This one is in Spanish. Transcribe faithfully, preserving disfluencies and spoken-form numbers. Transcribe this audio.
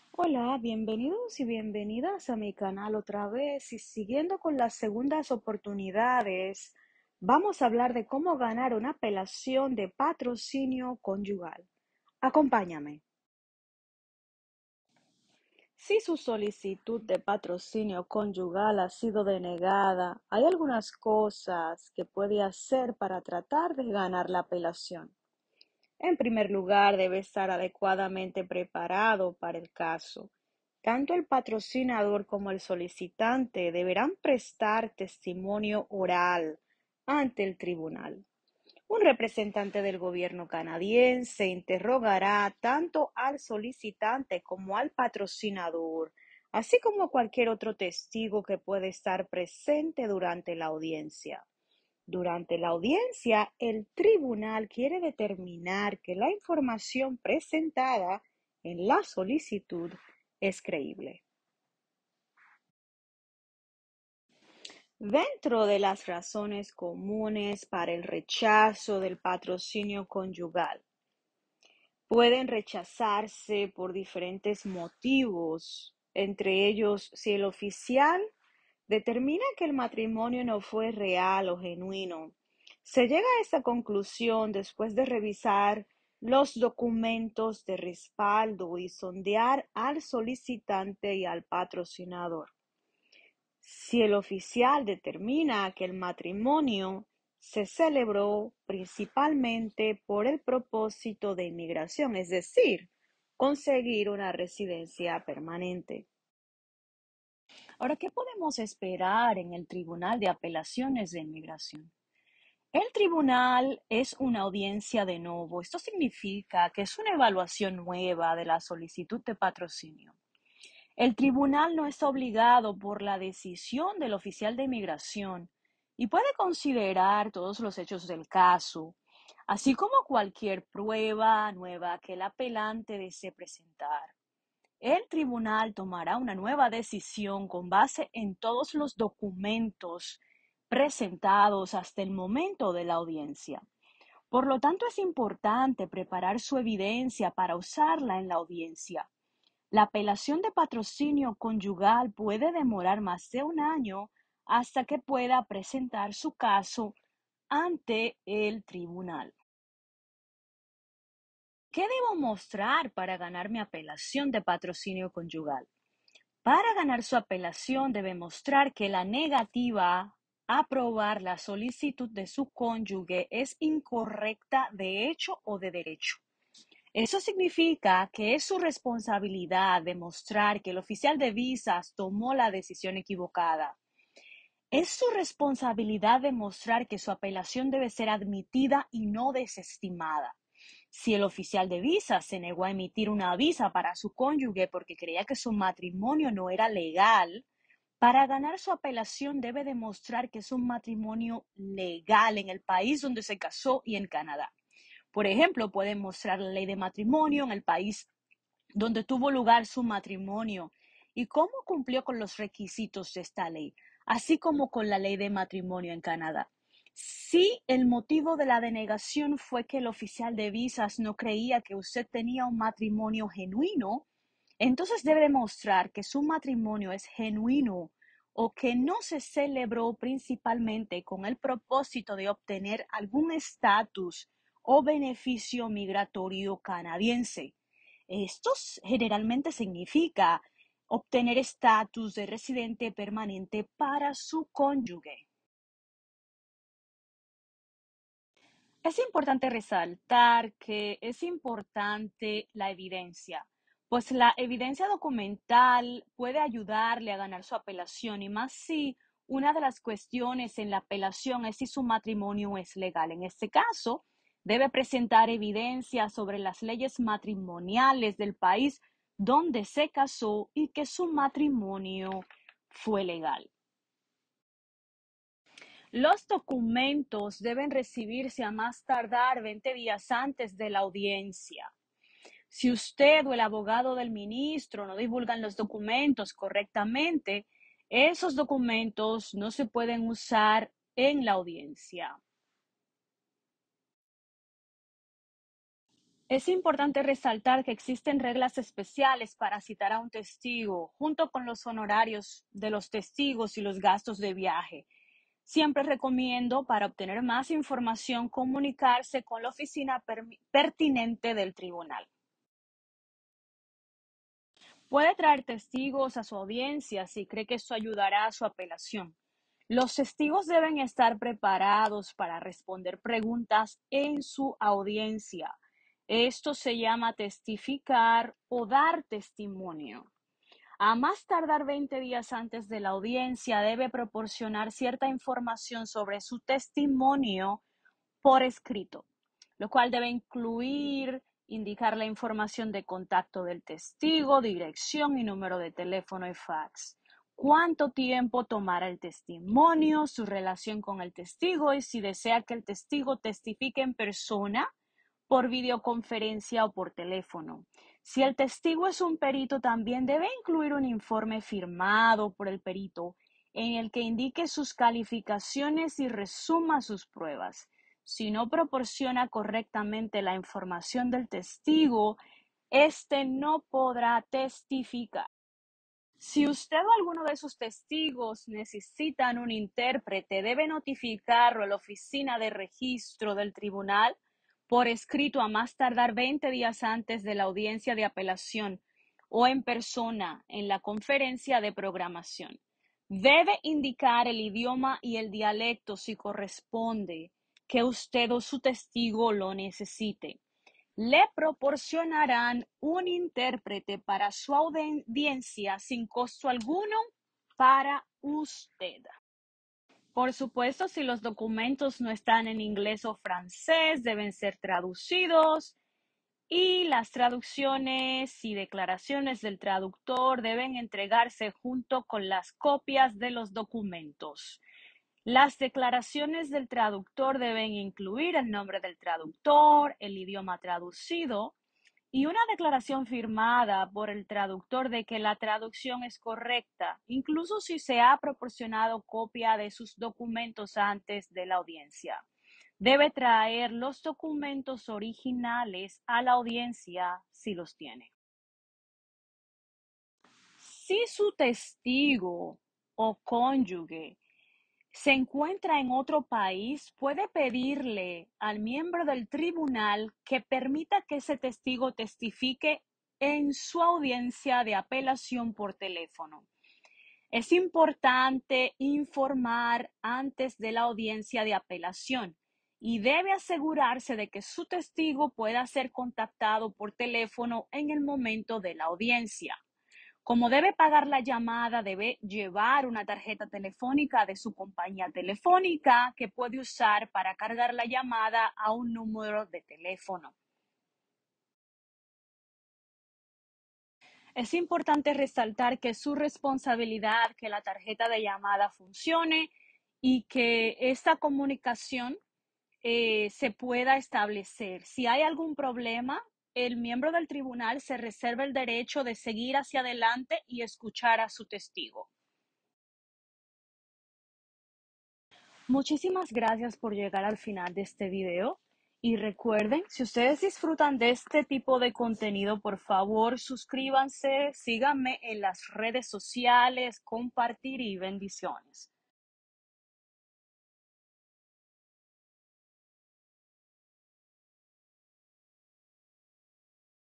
Hola, bienvenidos y bienvenidas a mi canal otra vez y siguiendo con las segundas oportunidades, vamos a hablar de cómo ganar una apelación de patrocinio conyugal. Acompáñame. Si su solicitud de patrocinio conyugal ha sido denegada, hay algunas cosas que puede hacer para tratar de ganar la apelación. En primer lugar, debe estar adecuadamente preparado para el caso. Tanto el patrocinador como el solicitante deberán prestar testimonio oral ante el tribunal. Un representante del gobierno canadiense interrogará tanto al solicitante como al patrocinador, así como cualquier otro testigo que pueda estar presente durante la audiencia. Durante la audiencia, el tribunal quiere determinar que la información presentada en la solicitud es creíble. Dentro de las razones comunes para el rechazo del patrocinio conyugal, pueden rechazarse por diferentes motivos, entre ellos si el oficial determina que el matrimonio no fue real o genuino. Se llega a esta conclusión después de revisar los documentos de respaldo y sondear al solicitante y al patrocinador. Si el oficial determina que el matrimonio se celebró principalmente por el propósito de inmigración, es decir, conseguir una residencia permanente. Ahora, ¿qué podemos esperar en el Tribunal de Apelaciones de Inmigración? El tribunal es una audiencia de novo. Esto significa que es una evaluación nueva de la solicitud de patrocinio. El tribunal no está obligado por la decisión del oficial de inmigración y puede considerar todos los hechos del caso, así como cualquier prueba nueva que el apelante desee presentar. El tribunal tomará una nueva decisión con base en todos los documentos presentados hasta el momento de la audiencia. Por lo tanto, es importante preparar su evidencia para usarla en la audiencia. La apelación de patrocinio conyugal puede demorar más de un año hasta que pueda presentar su caso ante el tribunal. ¿Qué debo mostrar para ganar mi apelación de patrocinio conyugal? Para ganar su apelación debe mostrar que la negativa a aprobar la solicitud de su cónyuge es incorrecta de hecho o de derecho. Eso significa que es su responsabilidad demostrar que el oficial de visas tomó la decisión equivocada. Es su responsabilidad demostrar que su apelación debe ser admitida y no desestimada. Si el oficial de visas se negó a emitir una visa para su cónyuge porque creía que su matrimonio no era legal, para ganar su apelación debe demostrar que es un matrimonio legal en el país donde se casó y en Canadá. Por ejemplo, puede mostrar la ley de matrimonio en el país donde tuvo lugar su matrimonio y cómo cumplió con los requisitos de esta ley, así como con la ley de matrimonio en Canadá. Si el motivo de la denegación fue que el oficial de visas no creía que usted tenía un matrimonio genuino, entonces debe demostrar que su matrimonio es genuino o que no se celebró principalmente con el propósito de obtener algún estatus o beneficio migratorio canadiense. Esto generalmente significa obtener estatus de residente permanente para su cónyuge. Es importante resaltar que es importante la evidencia, pues la evidencia documental puede ayudarle a ganar su apelación y más si una de las cuestiones en la apelación es si su matrimonio es legal. En este caso, debe presentar evidencia sobre las leyes matrimoniales del país donde se casó y que su matrimonio fue legal. Los documentos deben recibirse a más tardar veinte días antes de la audiencia. Si usted o el abogado del ministro no divulgan los documentos correctamente, esos documentos no se pueden usar en la audiencia. Es importante resaltar que existen reglas especiales para citar a un testigo, junto con los honorarios de los testigos y los gastos de viaje. Siempre recomiendo, para obtener más información, comunicarse con la oficina pertinente del tribunal. Puede traer testigos a su audiencia si cree que esto ayudará a su apelación. Los testigos deben estar preparados para responder preguntas en su audiencia. Esto se llama testificar o dar testimonio. A más tardar veinte días antes de la audiencia, debe proporcionar cierta información sobre su testimonio por escrito, lo cual debe incluir indicar la información de contacto del testigo, dirección y número de teléfono y fax. Cuánto tiempo tomará el testimonio, su relación con el testigo y si desea que el testigo testifique en persona, por videoconferencia o por teléfono. Si el testigo es un perito, también debe incluir un informe firmado por el perito en el que indique sus calificaciones y resuma sus pruebas. Si no proporciona correctamente la información del testigo, éste no podrá testificar. Si usted o alguno de sus testigos necesitan un intérprete, debe notificarlo a la oficina de registro del tribunal por escrito a más tardar veinte días antes de la audiencia de apelación o en persona en la conferencia de programación. Debe indicar el idioma y el dialecto si corresponde que usted o su testigo lo necesite. Le proporcionarán un intérprete para su audiencia sin costo alguno para usted. Por supuesto, si los documentos no están en inglés o francés, deben ser traducidos y las traducciones y declaraciones del traductor deben entregarse junto con las copias de los documentos. Las declaraciones del traductor deben incluir el nombre del traductor, el idioma traducido y una declaración firmada por el traductor de que la traducción es correcta, incluso si se ha proporcionado copia de sus documentos antes de la audiencia. Debe traer los documentos originales a la audiencia si los tiene. Si su testigo o cónyuge se encuentra en otro país, puede pedirle al miembro del tribunal que permita que ese testigo testifique en su audiencia de apelación por teléfono. Es importante informar antes de la audiencia de apelación y debe asegurarse de que su testigo pueda ser contactado por teléfono en el momento de la audiencia. Como debe pagar la llamada, debe llevar una tarjeta telefónica de su compañía telefónica que puede usar para cargar la llamada a un número de teléfono. Es importante resaltar que es su responsabilidad que la tarjeta de llamada funcione y que esta comunicación eh, se pueda establecer. Si hay algún problema, el miembro del tribunal se reserva el derecho de seguir hacia adelante y escuchar a su testigo. Muchísimas gracias por llegar al final de este video. Y recuerden, si ustedes disfrutan de este tipo de contenido, por favor suscríbanse, síganme en las redes sociales, compartir y bendiciones.